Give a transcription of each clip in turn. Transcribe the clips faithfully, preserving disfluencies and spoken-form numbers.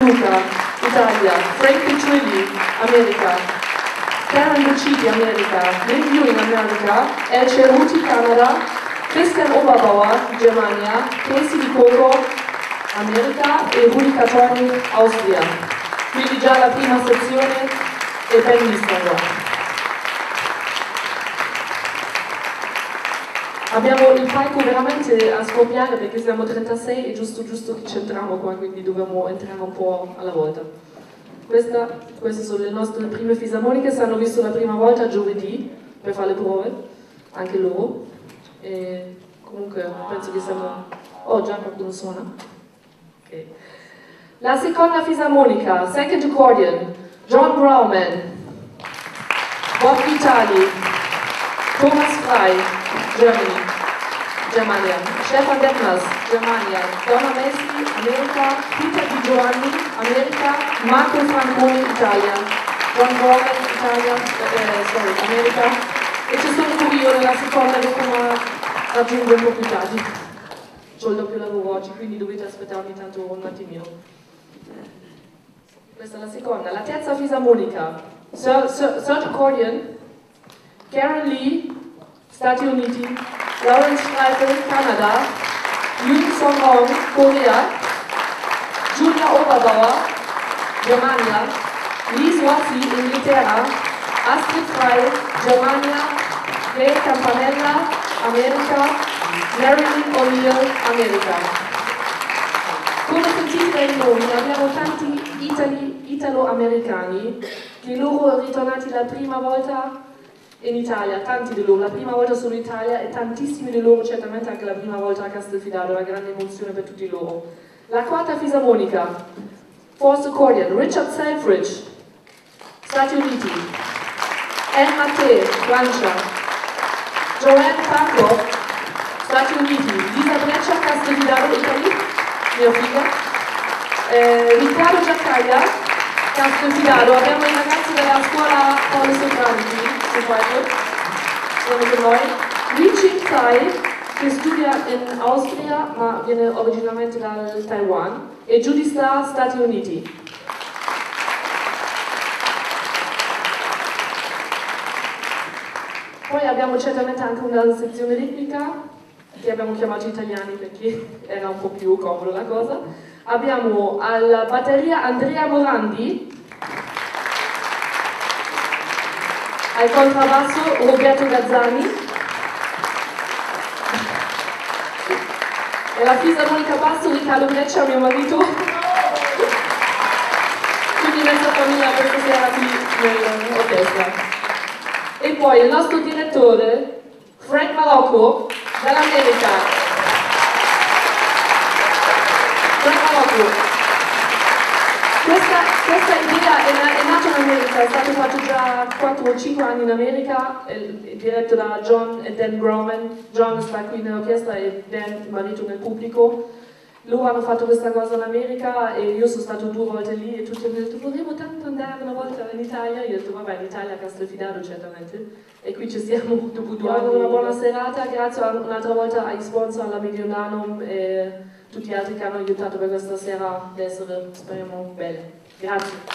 Italia, Frank Marocco America, Karen Buciti America, Lynn Ewing America, Elke Ahrenholz Canada, Christian Oberbauer Germania, Casey Di Coco America e Rudi Catoni Austria. Quindi già la prima sezione è ben vista qua. Abbiamo il palco veramente a scoppiare perché siamo trentasei e giusto giusto che c'entriamo qua, quindi dobbiamo entrare un po' alla volta. Questa, queste sono le nostre prime fisarmoniche, si hanno visto la prima volta giovedì per fare le prove, anche loro. E comunque penso che siamo... Oh, già qualcuno suona? Ok. La seconda fisarmonica, Second Accordion, Joan Dan Grauman, Bob Vitali, Thomas Frey, Germany, Germania, Stefan Detmers, Germania, Donna Messi, America, Peter Di Giovanni, America, Marco Franconi, Italia, John Grauman, Italia, eh, sorry, America, e ci sono pure io nella seconda che come raggiungo un po' più tardi. C'ho il doppio lavoro oggi, quindi dovete aspettarmi tanto un attimino. Questa è la seconda. La terza fisarmonica, Third Accordion, Karen Lee, Stati Uniti, Lawrence Streifel, Canada, Yoon Song-hong, Korea, Julia Oberbauer, Germania, Lise Rossi, Inghilterra, Astrid Frey, Germania, Gail Campanella, America, Marilyn O'Neill, America. Come sentite dai nomi, abbiamo tanti itali, italo-americani che loro ritornati la prima volta in Italia, tanti di loro, la prima volta solo in Italia e tantissimi di loro certamente anche la prima volta a Castelfidaro, una grande emozione per tutti loro. La quarta fisarmonica, Fourth Accordion, Richard Selfridge, Stati Uniti, Anne Mattei, Francia, Joanne Paco, Stati Uniti, Lisa Breccia, Castelfidaro, Italia, mia figlia, eh, Riccardo Giaccaia, Castelfidaro, abbiamo i ragazzi della scuola Paolo Sotranti, sono con noi, Li Ching-tai, che studia in Austria ma viene originalmente dal Taiwan, e Judy Starr, Stati Uniti. Poi abbiamo certamente anche una sezione ritmica che abbiamo chiamato italiani perché era un po' più comodo la cosa. Abbiamo alla batteria Andrea Morandi, al contrabbasso Roberto Gazzani e la fisarmonica basso Riccardo Breccia, mio marito. Quindi mezza famiglia questa sera qui nell'orchestra. E poi il nostro direttore Frank Marocco dall'America. Frank Marocco. Questa, questa idea è, è nata in America, è stato fatto già quattro o cinque anni in America, è, è diretto da Joan Dan Grauman. John sta qui nell'orchestra e Dan, il marito, nel pubblico. Loro hanno fatto questa cosa in America e io sono stato due volte lì e tutti hanno detto vorremmo tanto andare una volta in Italia. Io ho detto vabbè, in Italia a Castelfidaro certamente, e qui ci siamo dopo due anni. Una buona serata, grazie un'altra volta ai sponsor, alla Mediolanum e tutti gli altri che hanno aiutato per questa sera ad essere, speriamo, belle. Grazie.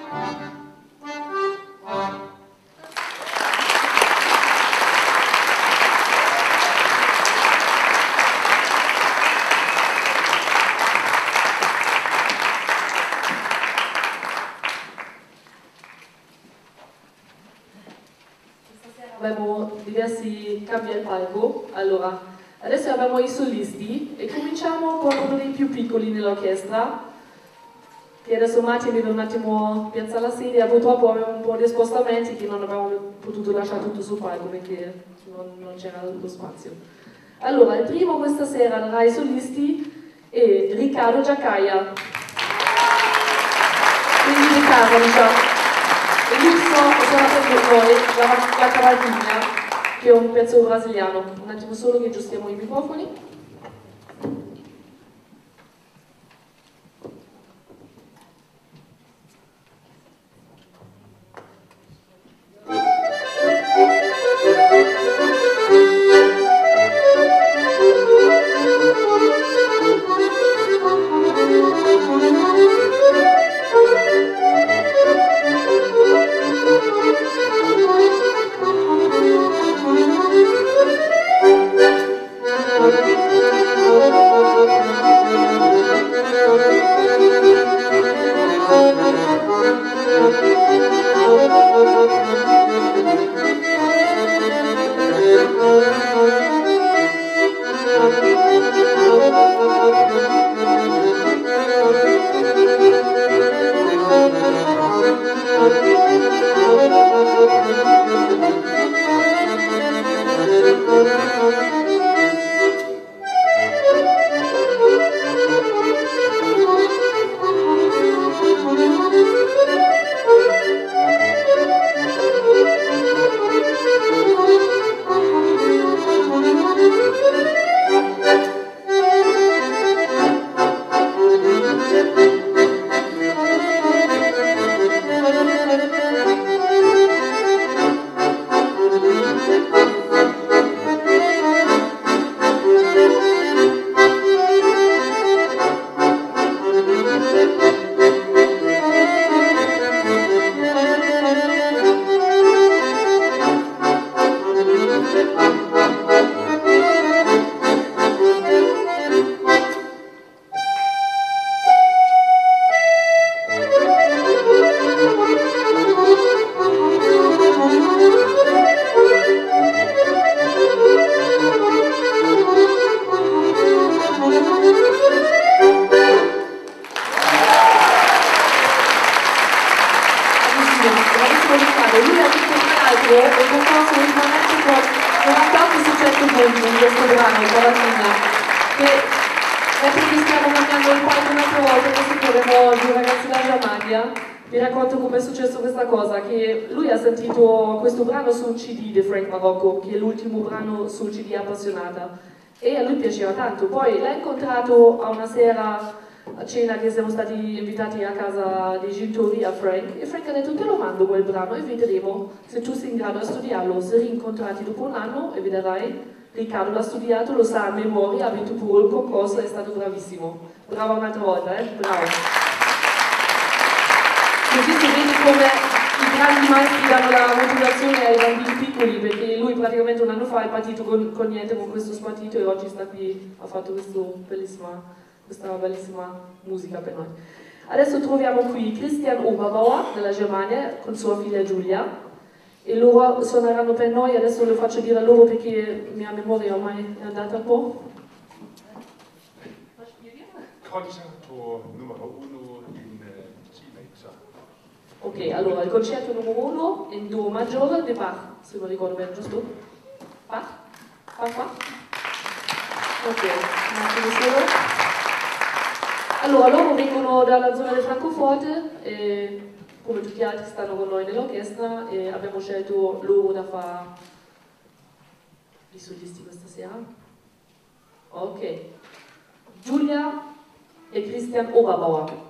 Abbiamo diversi cambi al palco. Allora, adesso abbiamo i solisti e cominciamo con uno dei più piccoli nell'orchestra, che adesso Martin deve un attimo piazzare la sedia. Purtroppo avevamo un po' di spostamenti che non abbiamo potuto lasciare tutto sul palco perché non, non c'era lo spazio. Allora, il primo questa sera tra i solisti è Riccardo Giacaia. Quindi Riccardo, diciamo. E lui suona per noi la, la cavallina, che è un pezzo brasiliano. Un attimo solo che aggiustiamo i microfoni. Su un C D di Frank Marocco, che è l'ultimo brano sul C D Appassionata, e a lui piaceva tanto. Poi l'ha incontrato a una sera a cena che siamo stati invitati a casa dei genitori a Frank, e Frank ha detto: te lo mando quel brano e vedremo se tu sei in grado a studiarlo. Si rincontrati dopo un anno e vedrai, Riccardo l'ha studiato, lo sa a memoria, ha vinto pure il concorso, è stato bravissimo. Bravo un'altra volta, eh? Bravo. Così si vede come i grandi maestri danno la motivazione ai bambini piccoli, perché lui praticamente un anno fa è partito con, con niente, con questo spartito, e oggi sta qui, ha fatto questo bellissima, questa bellissima musica per noi. Adesso troviamo qui Christian Oberbauer della Germania con sua figlia Giulia, e loro suoneranno per noi. Adesso lo faccio dire a loro perché mia memoria ormai è andata un po'. Concerto numero uno in C major. Ok, allora il concerto numero uno in Do maggiore di Bach, se mi ricordo bene, giusto? Bach? Bach, Bach? Ok, un attimo solo. Allora, loro vengono dalla zona del Francoforte, e come tutti gli altri stanno con noi nell'orchestra, e abbiamo scelto loro da fare i solisti questa sera. Ok, Giulia e Christian Oberbauer.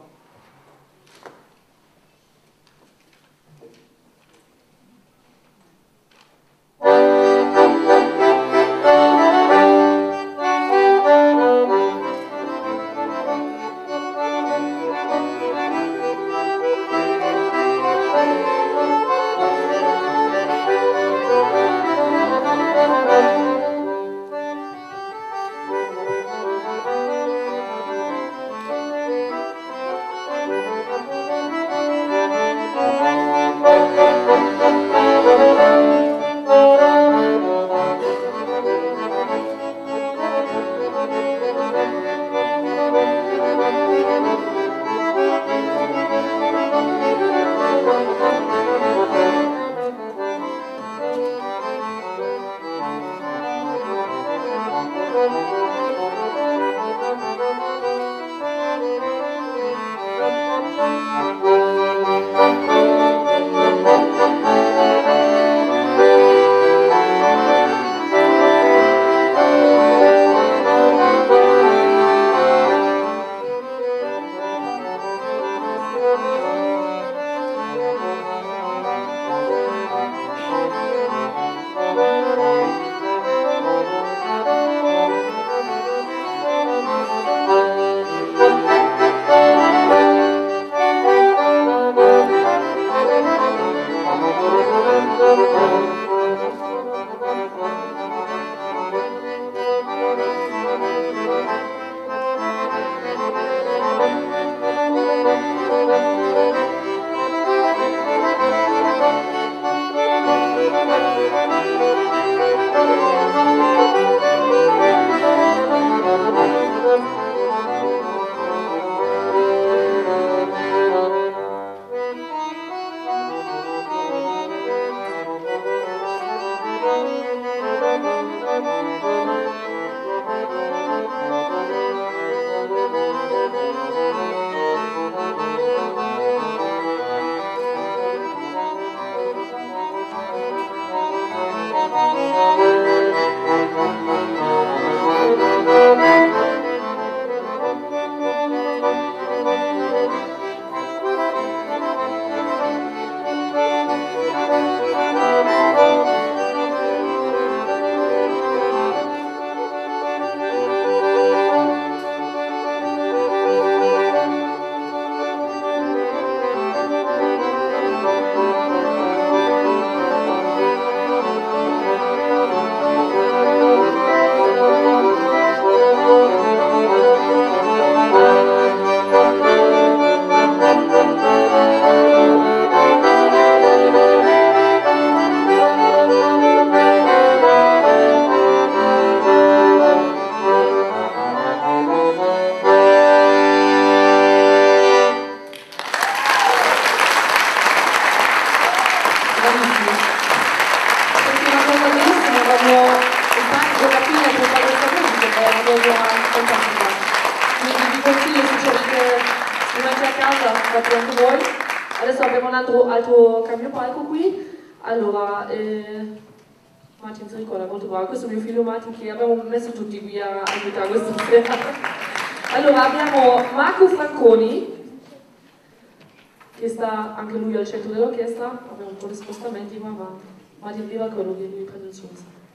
bravissimi. Perché una cosa bellissima quando infatti alla fine per fare questa musica è una cosa fantastica. Quindi vi consiglio se cercate rimasti a casa, fate anche voi. Adesso abbiamo un altro, altro cambio palco qui. Allora, eh, Martin si ricorda molto bravo, questo è mio figlio Martin che abbiamo messo tutti qui a aiutare questa sera. Allora abbiamo Marco Franconi, che sta anche lui al centro dell'orchestra, abbiamo un po' di spostamenti qua, ma Martin viva quello che lui prende il suo.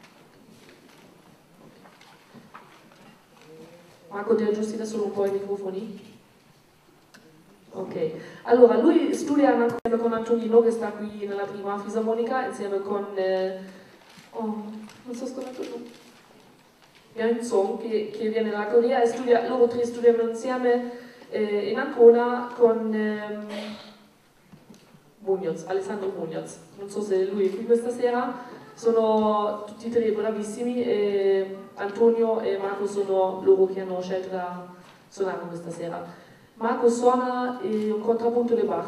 Marco, ti aggiusti da solo un po' i microfoni? Ok, allora lui studia insieme con Antonino che sta qui nella prima fisarmonica, insieme con, eh, oh, non so scoperto il nome, Joan che, che viene dalla Corea e studia, loro tre studiano insieme eh, in Ancona con ehm, Muñoz, Alessandro Muñoz, non so se lui è qui questa sera, sono tutti e tre bravissimi e Antonio e Marco sono loro che hanno scelto da suonare questa sera. Marco suona eh, un contrappunto di Bach.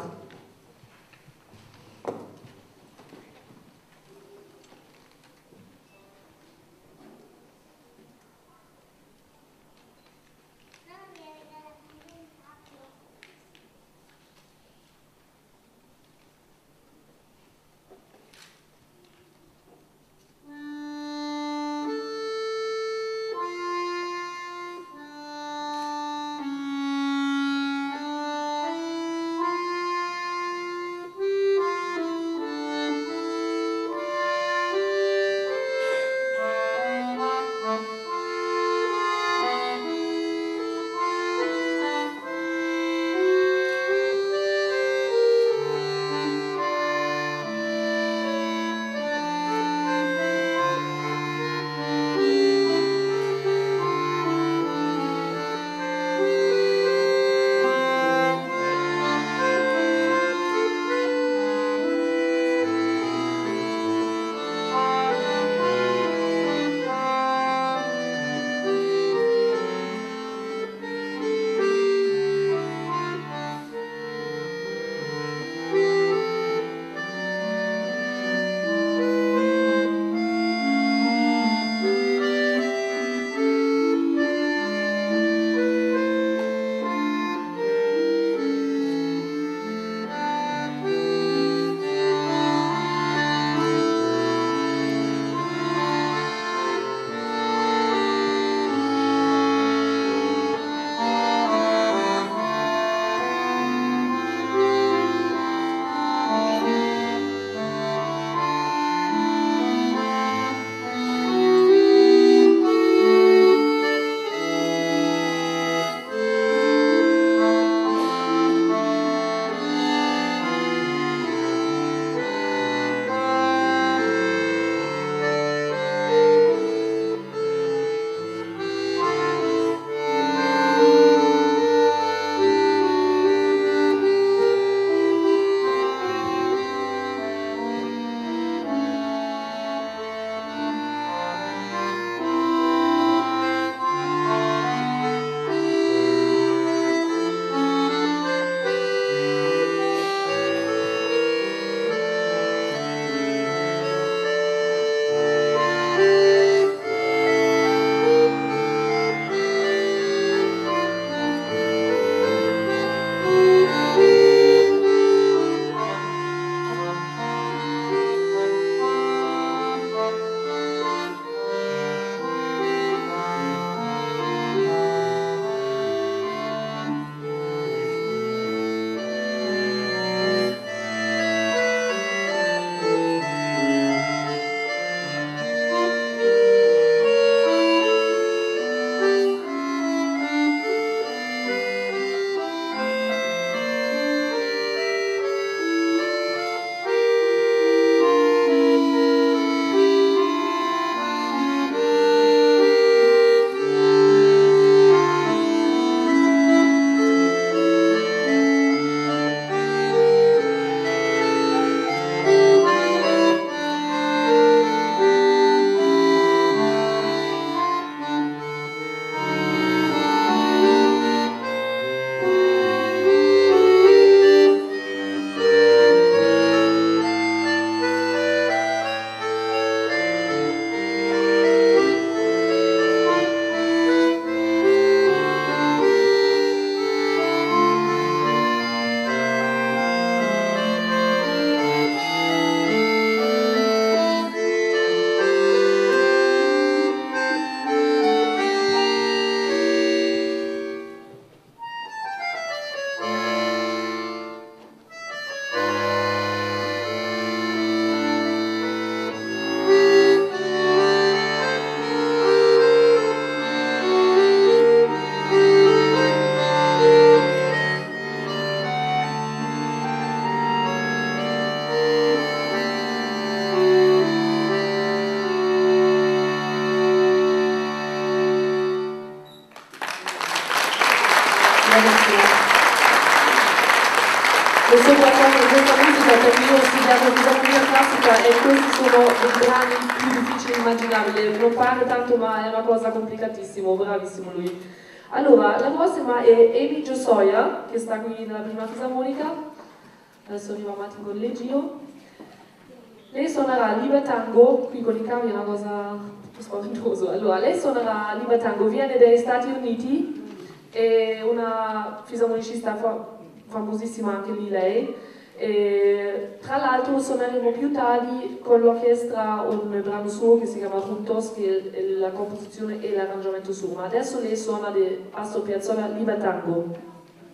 e questi sono dei brani più difficili immaginabili, non pare tanto ma è una cosa complicatissima, bravissimo lui. Allora, la prossima è Amy Giosoia, che sta qui nella prima fisarmonica, adesso andiamo avanti con il giro. Lei suonerà Libertango, qui con i cavi è una cosa un po' spaventosa. Allora, lei suonerà Libertango, viene dagli Stati Uniti, è una fisarmonicista fa famosissima anche lì lei. E, tra l'altro suoneremo più tardi con l'orchestra un brano suo che si chiama Juntos, che è la composizione e l'arrangiamento suo, ma adesso lei suona di Astor Piazzolla Libertango.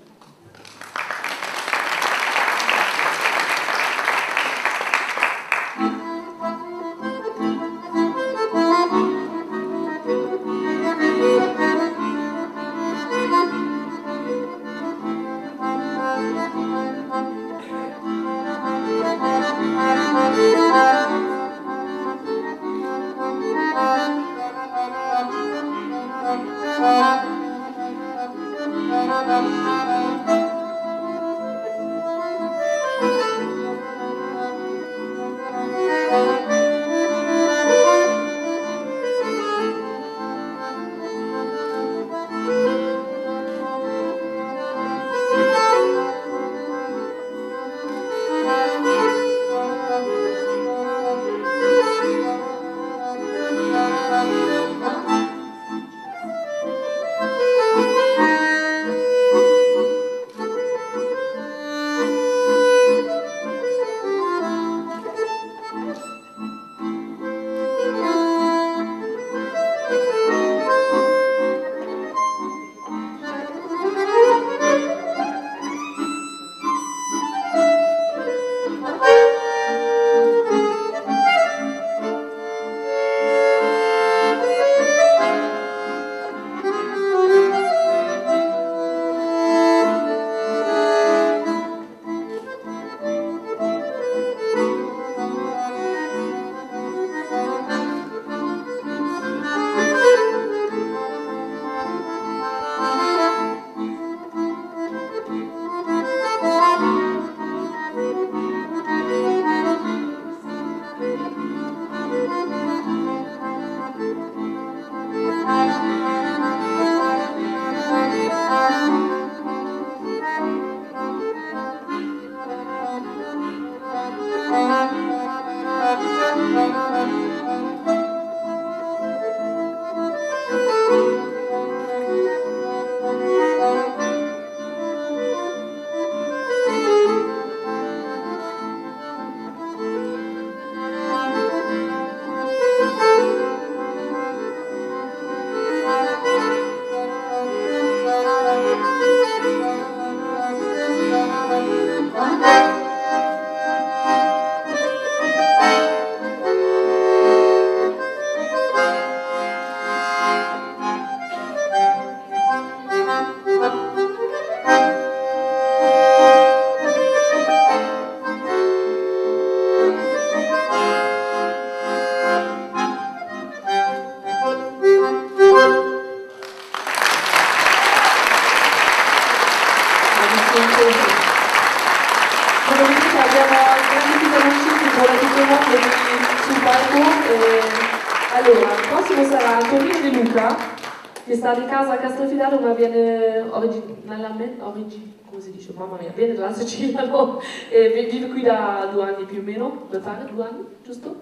Che sta di casa a Castelfidaro ma viene originalmente, origi, come si dice, mamma mia, viene dalla Sicilia, no? E vive qui da due anni più o meno, per fare due anni, giusto?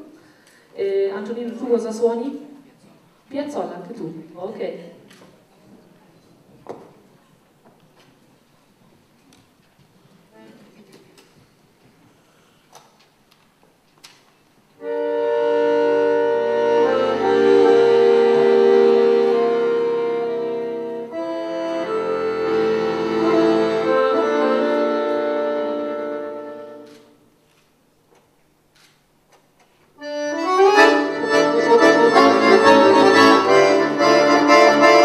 E Antonino, tu cosa suoni? Piazzolla, anche tu, ok. Thank you.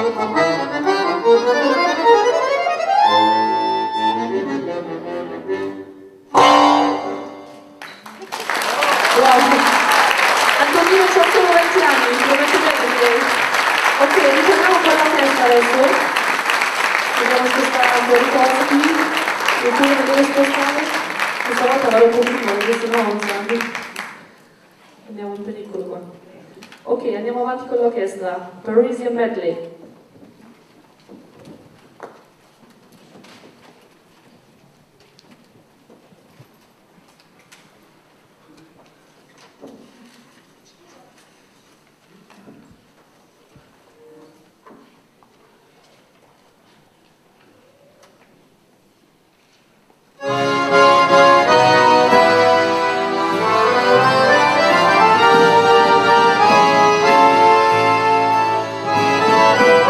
Antonino c'ha solo venti anni, lo metto bene direi. Ok, ritorniamo con l'orchestra adesso. Dobbiamo spostare un po' di cose qui. Qualcuno che deve spostare. Questa volta vado un po' più, perché sennò non sanno. Andiamo in pericolo qua. Ok, andiamo avanti con l'orchestra. Parisian Medley. Thank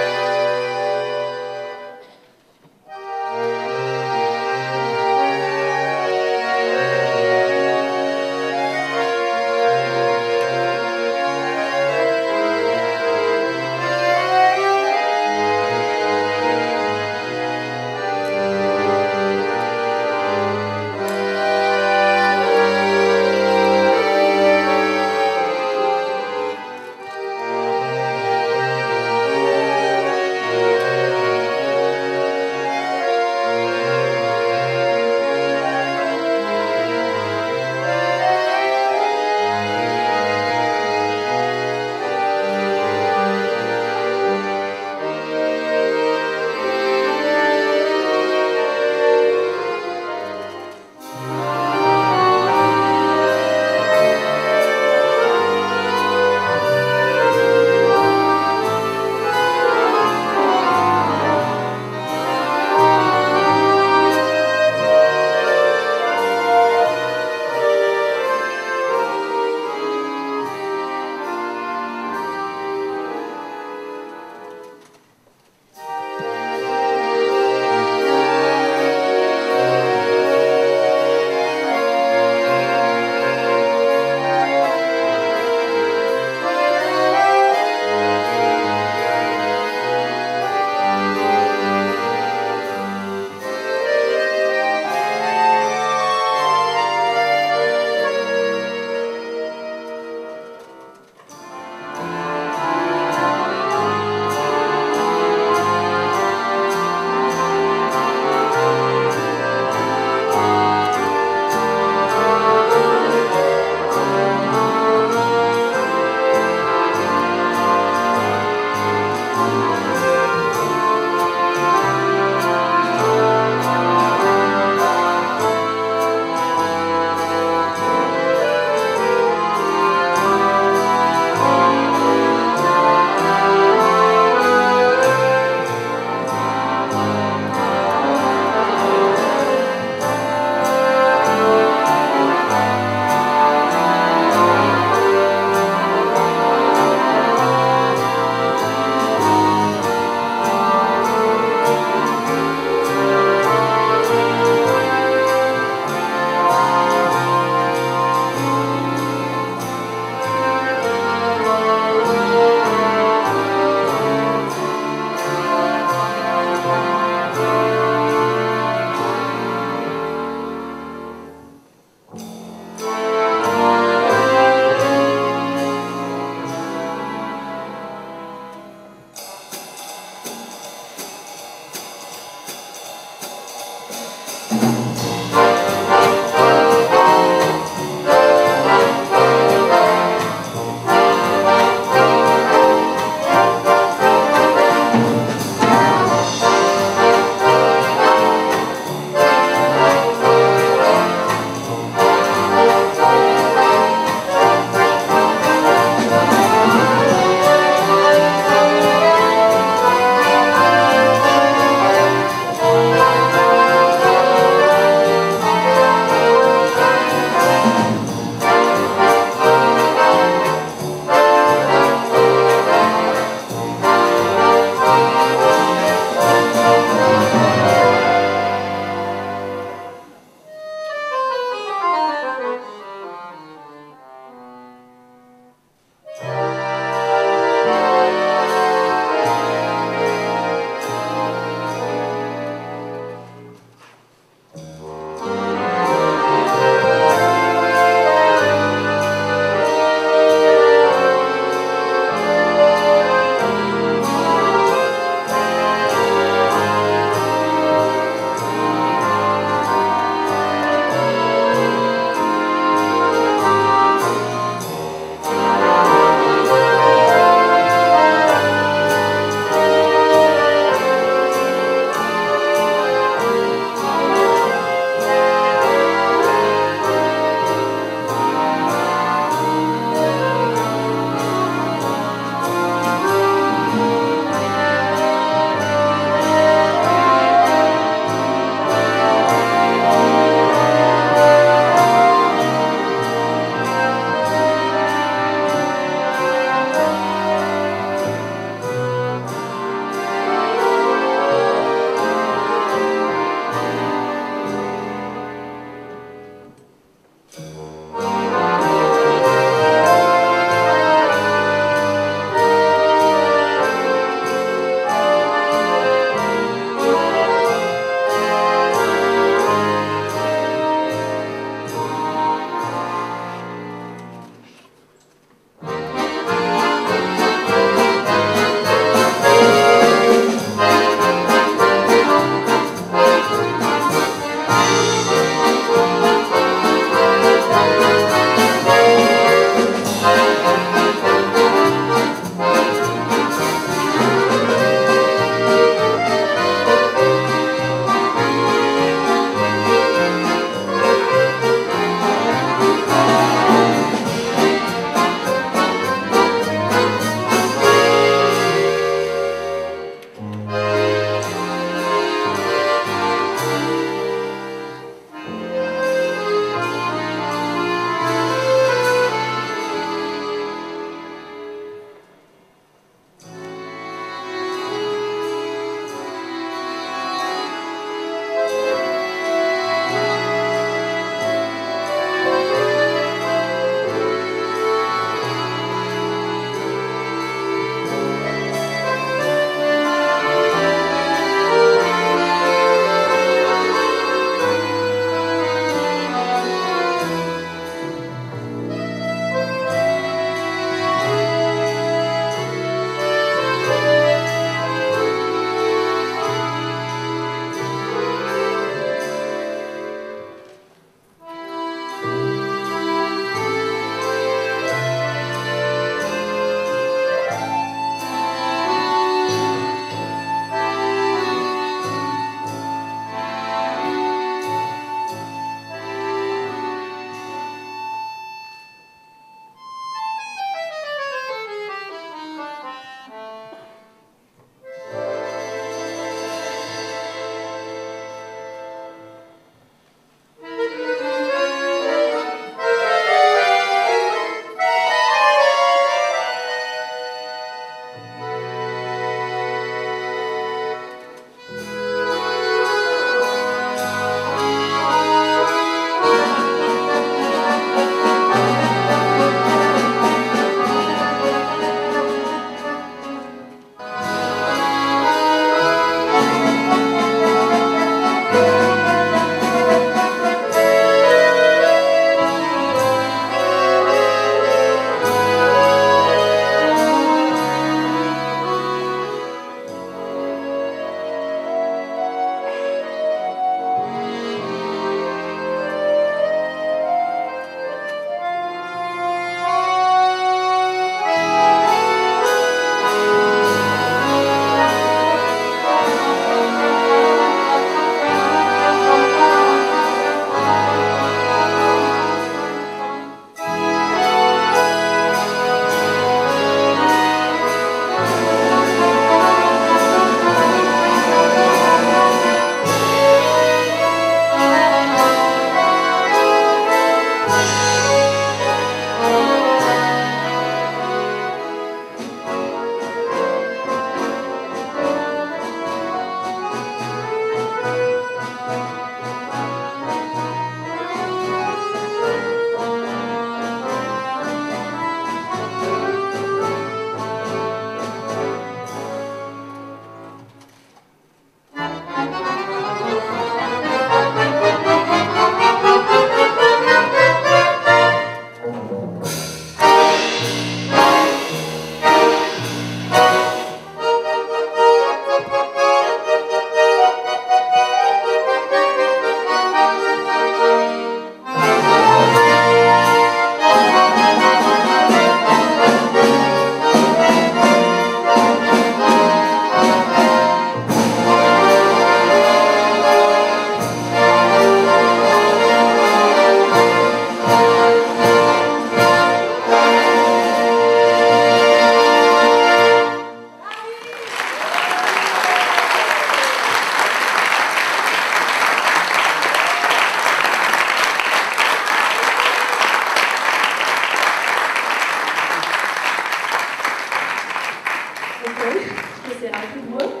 voi, queste altre due.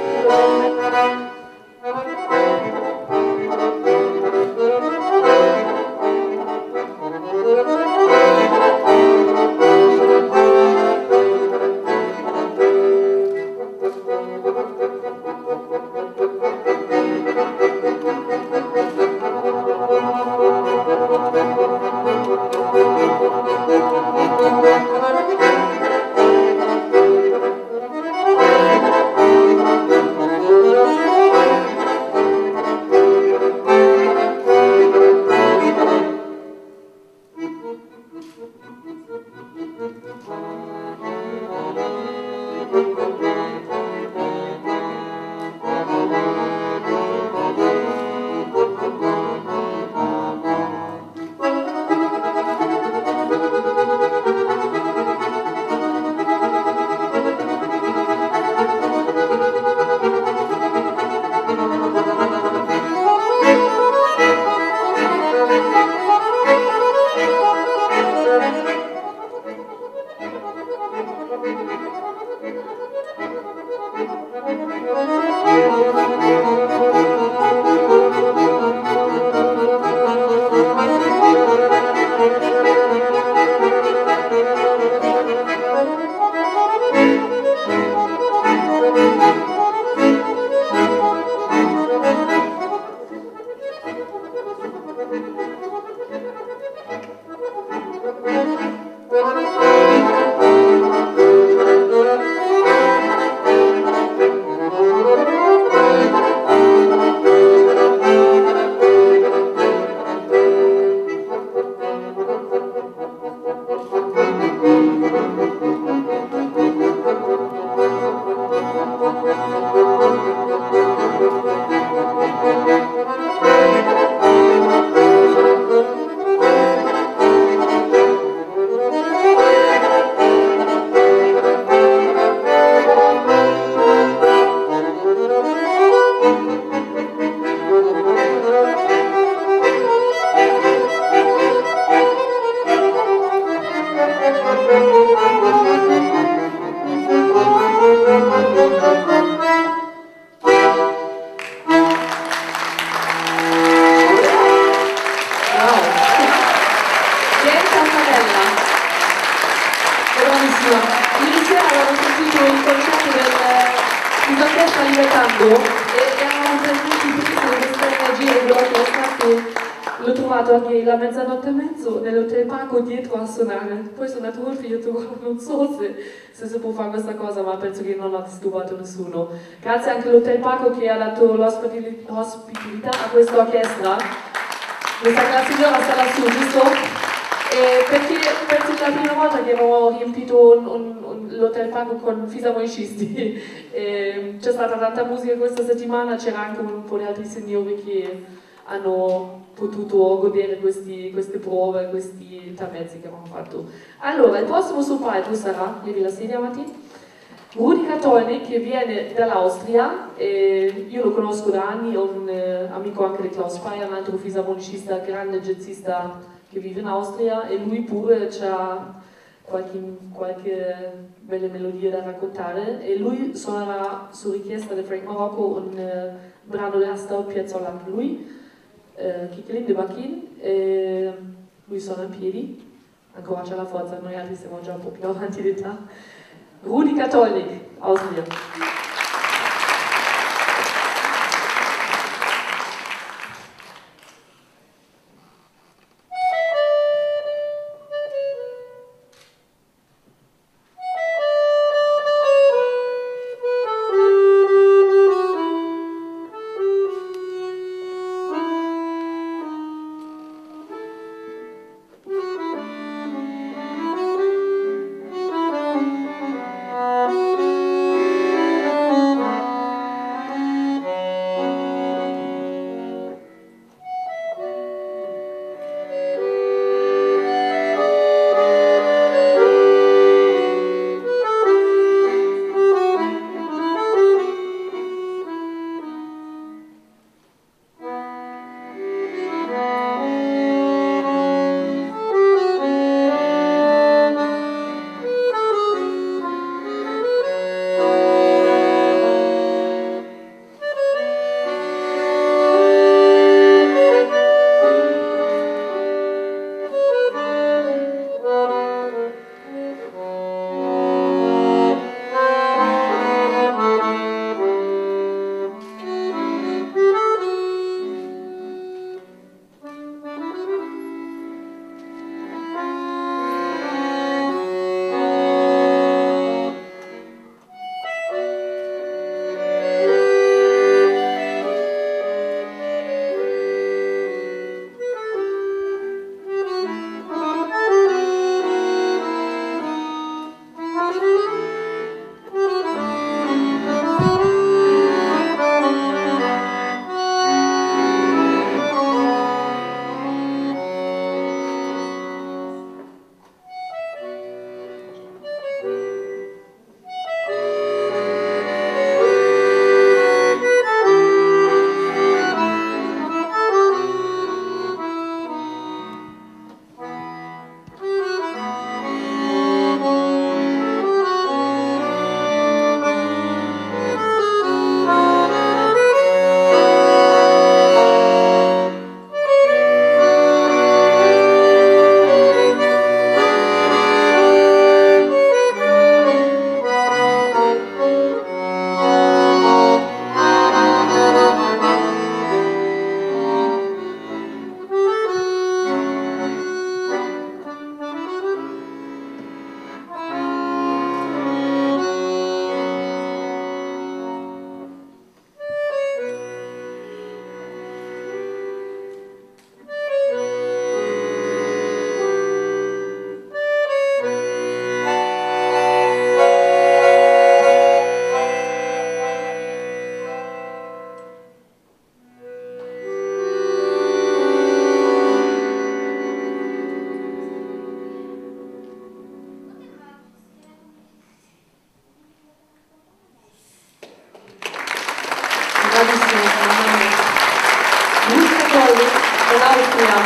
La mezzanotte e mezzo nell'hotel Paco dietro a suonare, poi sono andato col figlio, non so se, se si può fare questa cosa, ma penso che non ha disturbato nessuno. Grazie anche all'hotel Paco che ha dato l'ospitalità a questa orchestra. Questa gran signora sta lassù, giusto? E perché penso che è la prima volta che abbiamo riempito l'hotel Paco con fisarmonicisti. C'è stata tanta musica questa settimana, c'era anche un po' di altri signori che hanno potuto godere questi, queste prove, questi intermezzi che abbiamo fatto. Allora, il prossimo sul palco sarà, levi la sedia Matti, Rudi Katolnik, che viene dall'Austria, io lo conosco da anni, è un eh, amico anche di Klaus Speyer, un altro fisarmonicista, grande jazzista che vive in Austria, e lui pure ha qualche, qualche belle melodie da raccontare, e lui suonerà su richiesta di Frank Marocco un eh, brano della Stau Piazzolla anche lui, Uh, Kickelin de Bachin, e lui suona in piedi, ancora c'è la forza, noi altri siamo già un po' più avanti d'età. Rudi Katolnik, Austria. Thank you. Musica Colli dell'Austria.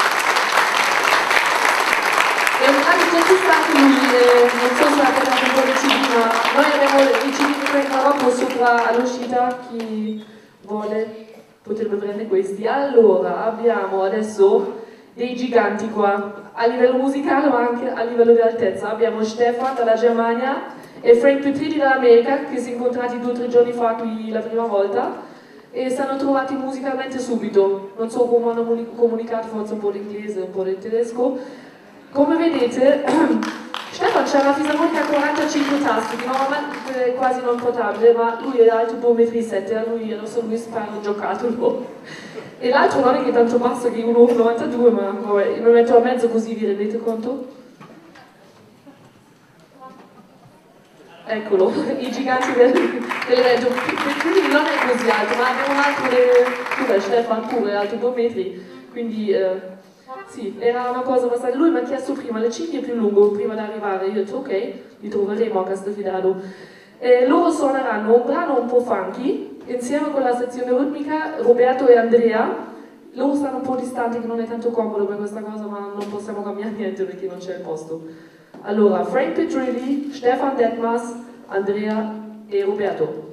E anche c'è stato lui, eh, non so se avete dato un po' di C D, ma noi abbiamo i C D di Frank Marocco sopra all'uscita, chi vuole potrebbe prendere questi. Allora, abbiamo adesso dei giganti qua, a livello musicale ma anche a livello di altezza. Abbiamo Stefan dalla Germania e Frank Petrini dall'America, che si sono incontrati due o tre giorni fa qui la prima volta e si hanno trovati musicalmente subito. Non so come hanno comunicato, forse un po' l'inglese, un po' del tedesco. Come vedete, Stefan c'ha una fisarmonica a quarantacinque tasti, che normalmente è quasi non portabile, ma lui è alto due virgola sette metri, a lui adesso lui spara un giocattolo. E l'altro non è che è tanto basso che è uno virgola novantadue, ma vabbè, mi metto a mezzo così vi rendete conto? Eccolo, i giganti del, dell'evento. Quindi non è così alto, ma abbiamo un altro, pure Stefan pure, è alto due metri, quindi eh, sì, era una cosa abbastanza. Lui mi ha chiesto prima le cinghie più lungo, prima di arrivare, io ho detto ok, li troveremo a Castelfidardo. Eh, loro suoneranno un brano un po' funky, insieme con la sezione ritmica, Roberto e Andrea. Loro stanno un po' distanti, che non è tanto comodo per questa cosa, ma non possiamo cambiare niente perché non c'è il posto. Allora, Frank Petrilli, Stefan Detmers, Andrea e Roberto.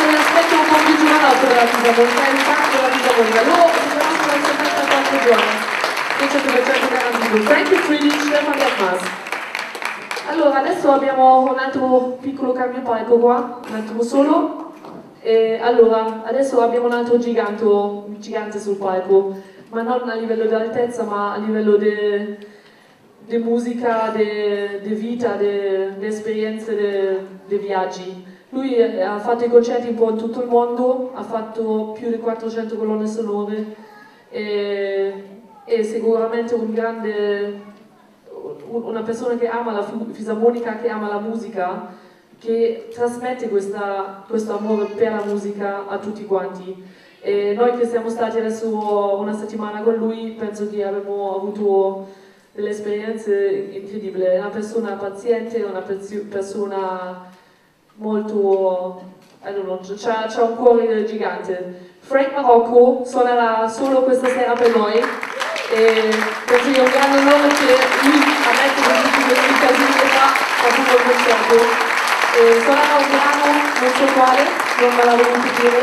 un aspetto un po' più giovanotto della fisarmonica, è il fatto della fisarmonica. Loro si conoscono da settantaquattro giorni, cento per cento garantito. Frank Marocco Stefan Detmers. Allora, adesso abbiamo un altro piccolo cambio palco qua, un attimo solo. E allora, adesso abbiamo un altro gigante, gigante sul palco, ma non a livello di altezza, ma a livello di musica, di vita, di esperienze, di viaggi. Lui ha fatto i concerti un po' in tutto il mondo, ha fatto più di quattrocento colonne sonore e è sicuramente un grande, una persona che ama la fisarmonica, che ama la musica, che trasmette questa, questo amore per la musica a tutti quanti. E noi che siamo stati adesso una settimana con lui, penso che abbiamo avuto delle esperienze incredibili. È una persona paziente, una persona molto, I don't know, c'ha un cuore gigante. Frank Marocco suonerà solo questa sera per noi e penso che è un grande onore che lui ammette questi casini che fa a tutto il concerto. E suonerà un brano, non so quale, non me l'ha voluto dire,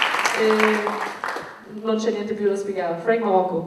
e non c'è niente più da spiegare. Frank Marocco.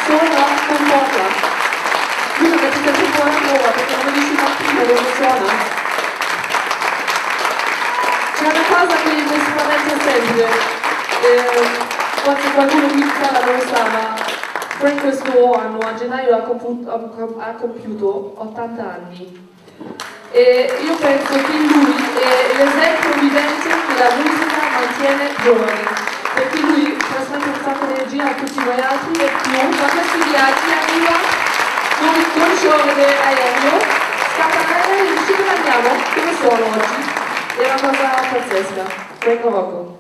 suona con poca. Lui non è tutto un po' la nuova perché non riesce a capire dove suona. C'è una cosa che mi spaventa sempre, eh, forse qualcuno qui in sala non lo sa, ma Frank questo anno a gennaio ha, compu ha compiuto ottanta anni. E io penso che lui è l'esempio vivente che la musica mantiene giovani, perché lui trasmette un sacco di energia a tutti noi altri e più, da questi viaggi arriva con il giorno dell'aereo, scappa l'aereo e dice dove andiamo, dove sono oggi? È una cosa pazzesca, Frank Marocco.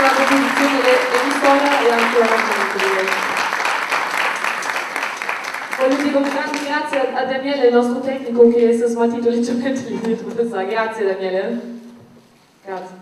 la composizione dell'Istoria e anche l'arrangiamento di lei. Voglio dire un grande grazie a Daniele, il nostro tecnico, che si è smaltito leggermente lì dietro. Grazie Daniele. Grazie.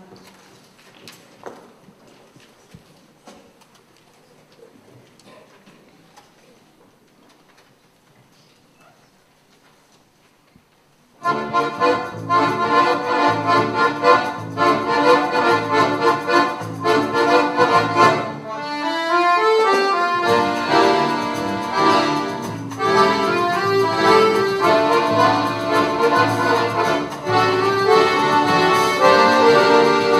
Thank you.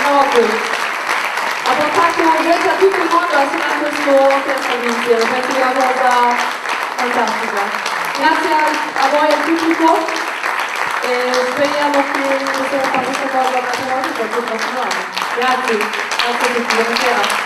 Marocco ha portato gente a tutto il mondo assieme a questo orchestra di insieme, penso che è una cosa fantastica. Grazie a, a voi e al pubblico e speriamo che possiamo fare questa cosa un'altra volta per il prossimo anno. Grazie, grazie a tutti, buonasera.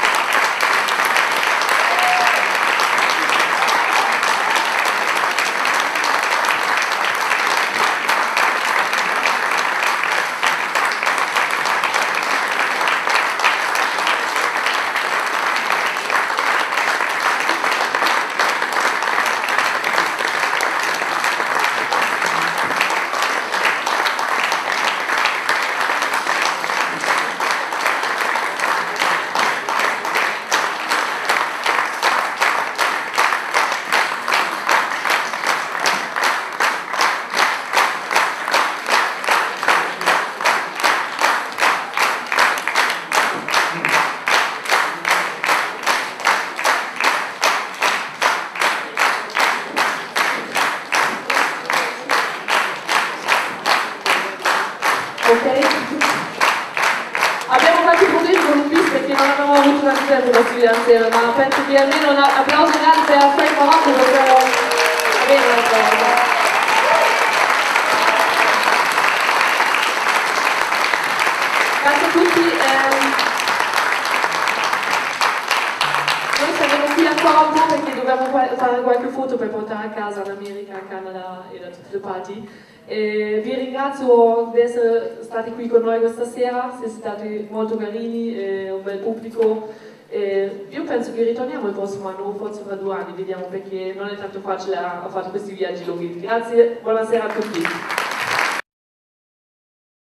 Insieme, ma penso che almeno un applauso grande a Frank Marocco possiamo avere una cosa. Grazie a tutti. Ehm, noi saremo qui ancora un po' perché dobbiamo fare qualche foto per portare a casa in America, in Canada e da tutte le parti. E vi ringrazio di essere stati qui con noi questa sera, siete stati molto carini, e un bel pubblico. Eh, io penso che ritorniamo il prossimo anno, forse fra due anni, vediamo perché non è tanto facile a, a fare questi viaggi lunghi. Grazie, buonasera a tutti.